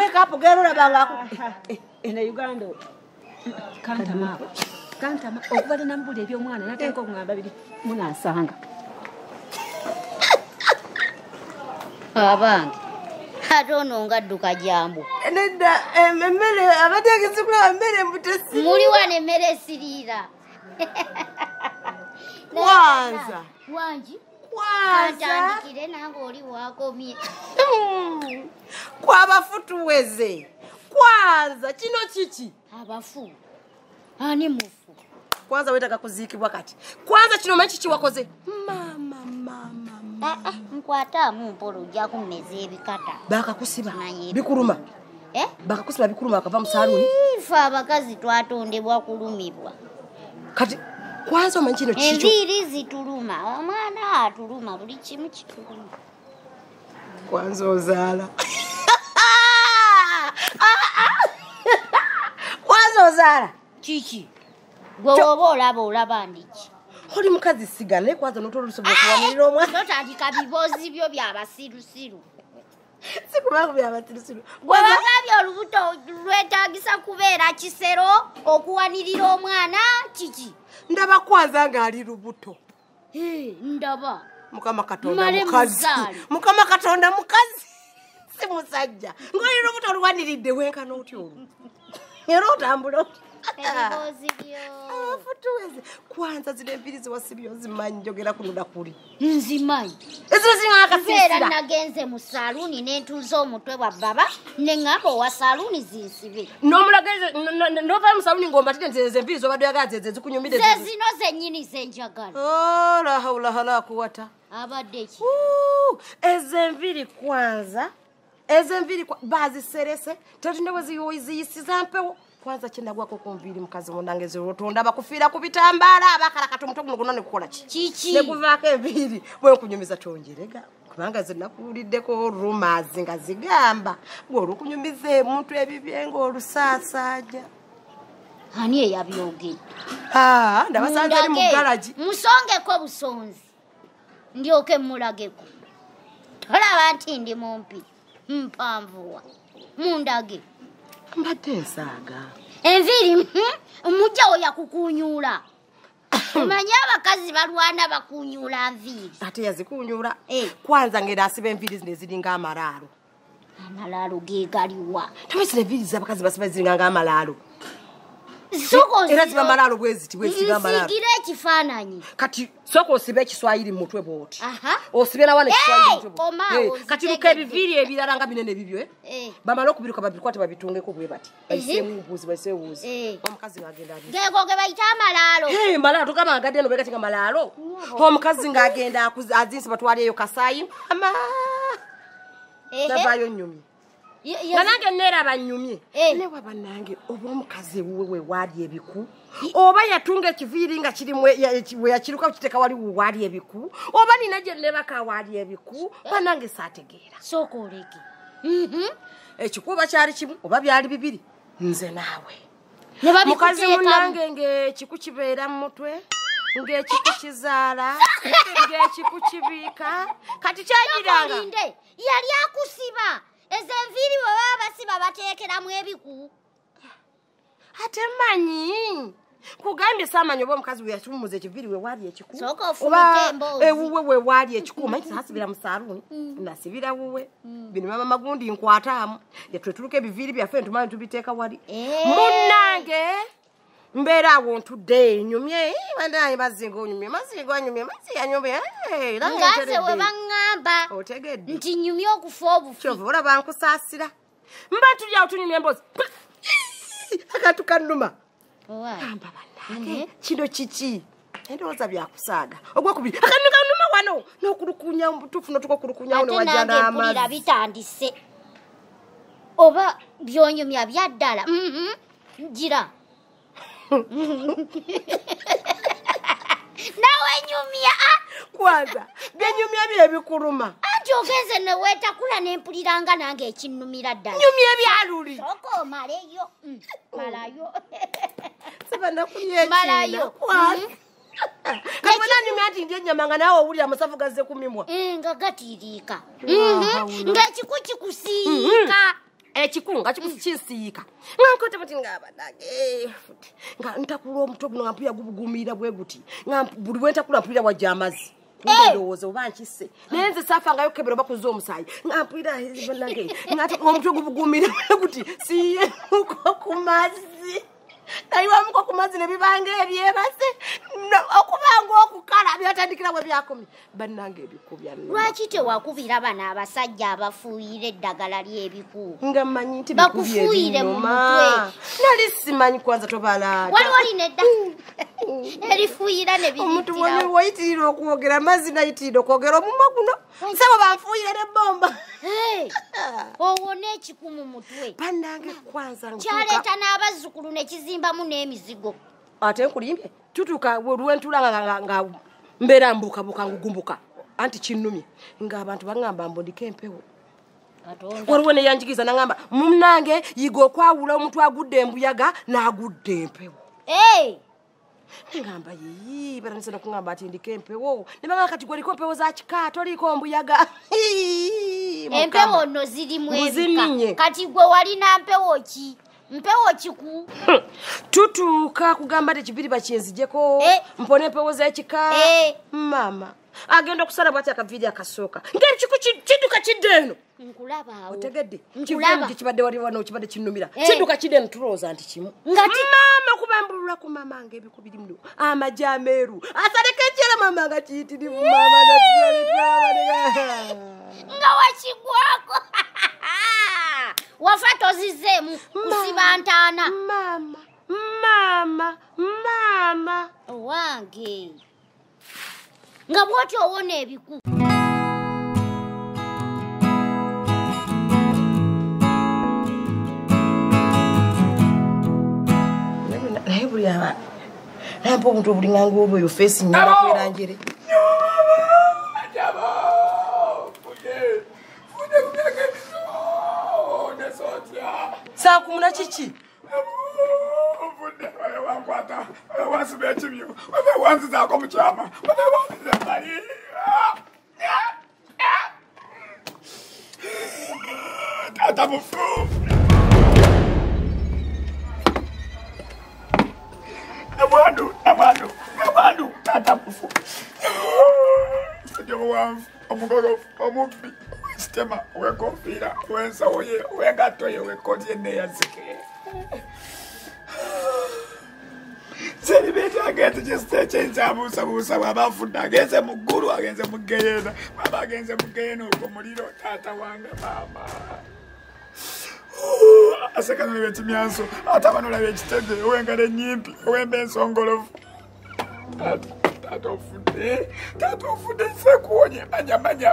make up gero labanga ene Uganda kantama okubale nambule ebyomwana natenko ngamba biri munansanga abange atono ngadduka jambo nedda emmere abategesi kula emmere mbutesi muli wane mmere sirira kwanza wanji kwanza kantandikire nange oli wakomye kwabafutuweze kwanza kino kiki abafu ani mufu kwanza wetaka kuziikibwa kati kwanza kino manyi kiki wakoze mama nkwata mumpolo ojja kummeza ebikata bakakusiba bikuluma bakakusiba bikuluma akava mu saluni ife abakazi twatondebwa kulumibwa kati kwanza omanyi kino kiki enviiri zituluma omwana atuluma buli kimu kituluma kwanza ozaala kwanza ozaala kiki gwe woba olaba ndiki oli mukazi sigana naye kwanza notolusobola okuwanirira omwana totandika biboozi byo byabasirusiru sikubanga byabasirusiru gwebagambye olubuto lwetagisa kubeera kisero okuwanirira omwana kiki ndaba kwanza ng'ali lubuto ndaba mukama katonda mukazi mukama katonda mukazi si musajja ng'oli lubuto oluwaniridde wenkana otya olwo era otambula abafutuweze kwanza zino embiri ziwasibyo zimanyi njogera kunoda kuli nzimanyi eziro ziŋakasiira nagenze mu saluuni nentuuza omutwe bwa baba neŋŋamba owa saluuni zinsibe n'omulagirize n'ovaayo mu saluuni ng'ombatire nti ezo embiri zobadde oyagala zeze zikunyumire ze zino zennyini zenjagala la hawla la quwwata abadde ki ezo embiri kwanza ezo embiri baziserese tetundewe ziyisiza mpewo kwanza chendagwako konviri mukazi mundange zirotonda bakufiira ku bitambaala abakalakata omutwe guno gonna ne kukola ki ne kuvaako enviiri bwe kunyumiza tonjerega kubanga zinakuwuliddeko rumors nga zigamba ng'olukunyumiza omuntu ebibye ng'olusaasaaja ani eyabyogedde ndabasanze eri mu galaji musongeko busonzi ndyoke mulageko tolaba nti ndi mumpi mpanvuwa mundage mbadde ensaaga enviiri mujjawo yakukunyuula omanyi abakazi balwana bakunyuula nviiri ate yazikunyuula kwanza ngenda asiba enviiri zino eziringa amalaalo amalaalo ge galiwa tawesira enviiri z'abakazi basiba ziringa ng'amalaalo era ziba amalaalo bweziti bwesiba amalaalo nsigire ekifaananyi kati soka osibe ekiswayiri mu mutwe bwoti osibe nawana ekiswayiri mu mutwe kati luka ebiviiri ebirala nga binene bibyo bamala okubiruka babikwate babitungeko bwe bati bayiseemu mbuuzi bayiseewuuzi omukazi ng'agenda geego ge bayita amalaalo malaalo tugamba agadde eno begati nga malaalo omukazi ng'agenda azinsi batwaleeyo kasaayi ama navaayo nnyumye nga nange neeraba nnyumye newa bannange oba omukazi ewuwe we waali ebiku oba yatunga ekiviiri nga kirimu we yakiruka kiteeka wali waali ebiku oba nina gye nebaka waali ebiku bannange saategeera sooka oleke ekiku oba kyali kimu oba byali bibiri nze naawe mukazi munnange ng'ekiku kibeera mu mutwe ng'ekiku kizaala ng'ekiku kibiika kati kyagiranga yali akusiba ezo enviiri bwe baba basiba bateekeramu ebiku ate manyi kugambye saamanyi oba omukazi we yatumuza ekiviiri we waali ekiku oba ewuwe we waali ekiku manyi saasibira mu saaluuni nasibira wuwe bino mama magundi nkwataamu yatwetuluka ebiviiri byaffe ntumanyi tubiteeka wali munnange mbeera awo ntudde nyumye bandaye mazinga onyumye mazinga onyumye mazi yanyumye ngaze we baŋŋamba otegedde nti nyumye okufa obufi kyova olaba nkusaasira mba tuli awo tunyumya emboozi akantu kannuma amba bannange kino kiki endowooza byakusaaga ogwokubiri akantu kannuma wano n'okulukunya mubutuufu notukokulukunyawo ne wajja n'amazzi bitandise oba byonyumya byaddala gira nawe nyumya kwanza byenyumya bye bikuluma anti ogenze neweetakula nempuliranga nange ekinnumira ddala nyumya ebyaluli soko maleyo malayo malayo kati wena nyumya nti ndi ennyama nga nawe owulira amasavu gazze kumimwa nga gatiriika ng'ekiku kikusiika ekikunga kikusiika ngankote muti ngabadage nga ntakula omuto guno nga mpulira gubugumira bwe guti nga buli bwentakula mpulira wajja amazzi ndowooza oba nkisse naye nze saafangayo kebera oba kuza omusaayi nga mpulira banage nga omutwe gubugumira bwe guti siyemuko ku mazzi nayiwamuko ku mazzi ne bibanga ebyebase okubanga okukala byatandikira bwe byakomye bannange ebikubya lwaki tewakubira bana abasajja abafuuyira eddagala ly'ebiku nga mmanyi nti bakufuuyire mu mutwe nali simanyi kwanza tobalaata waliwo linedda erifuuyira ne omuntu wali wayitirira okwogera amazzi nayitirira okwogera omumwa guno nsaba banfuuyire n'ebbomba owo n'ekiku mu mutwe bannange kwanza kyaleeta n'abazzukulu ne kizimbamu n'emizigo ate nkulimbye tutuuka lwentula nga mbeera mbukabuka ngugumbuka anti kinnumye ng'abantu baŋŋamba mbondika empewo waliwo neyanjigiriza naŋŋamba munnange yiga okwawula omuntu agudde embuyaga n'agudde empewo ngamba yiyi baranisana kuŋŋamba ati ndika empewo ne baŋŋamba kati gweliko empewo za kika toliiko mbuyaga empewo nno zirimu ebika kati gwe walina mpewo ki mpewo kiku tutuuka kugamba tekibiri bakyenzijeko mpone empewo z'ekika mama agenda okusala bwati akaviiri akasooka ngaekiku kidduka kidde eno nkulabaawo otegedde kivungi kibadde wali wano kibadde kinnumira kidduka kidde eno tulowooza nti kimu mama kuba mbulula ku mama nga ebiku birimu amagi ameeru asaleka ekyera mama nga kiyitirivu mama nga wakigwako wafa tozizeemu kusiba ntaana mama owange nga bwoti owona ebiku naye buli nampa omuntu obulinganga oba oyo feesi nyala kweranjere saakumuna kiki Tata mufu. Amadu, tata mufu. Omugogo omubbi sistema wekonfira wensawoye wengatoye wekodye neyazike seribeta ageze kyesiteekye nsabuusabuusa bw'aba afudde agenze mu ggulu agenze mu ggeyeena bw'aba agenze mu ggeyeena ogwo muliro taata wange maama aseka nolaba ekimyanso ate aba nolaba ekitege owengalo ennyimpi owemba ensongolovu taata ofudde nsekuwonye manya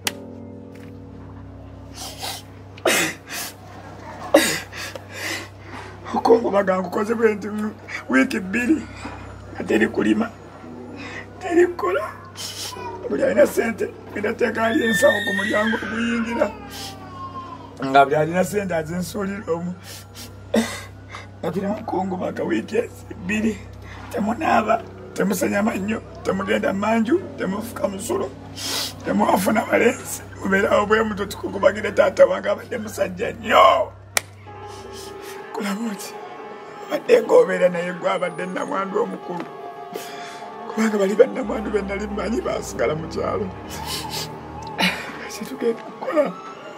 okungubaga nkukoze bwe nti wiiki 2 nga teri kulima teri kukola buli alina sente endateeka ali ensawo ku mulyango oguyingira nga buli alina sente azinsuulira omu nga tuli mukungubaga wiiki 2 temunaaba temusenya mannyo temugenda manju temufuka musulo temuwafuna balenzi mubeerawo bwe muto tukugubagire taata wange abadde musajja nnyo kulaba oti abadde ng'obeera naye gwe abadde nnamwandu omukulu kubanga bali bannamwandu be nali mmanyi baasigala mu kyalo kitugenda kukola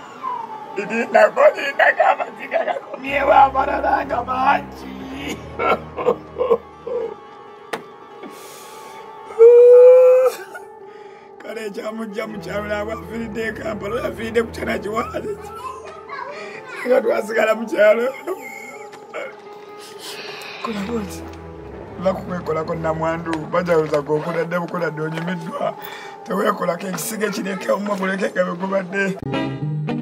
lindago amaziga gakomyewo amalala nga mangi kale ekyamujja mu kyalo naabwe afiiridde e Kampala afiiridde ku kyana kiwalaze nga twasigala mu kyalo kulaboti bakukwekolako nnamwandu bajawuza gokuladde bukuladde onyumiddwa teweekolako ekisige kireke omwe guleke nga bwe gubadde